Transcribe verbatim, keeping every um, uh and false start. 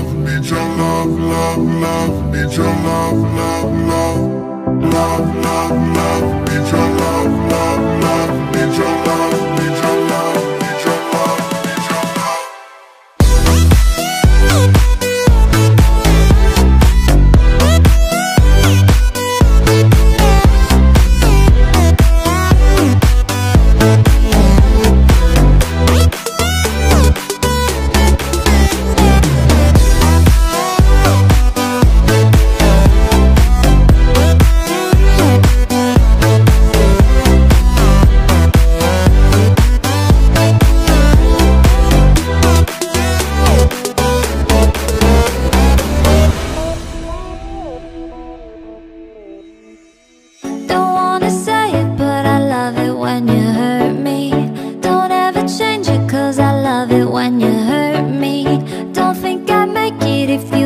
love, need your love, love, love, need your love, love, love, love, love, love, need your love, love, love, need your love, need your love, need your love, need your love. When you hurt me, don't think I'd make it if you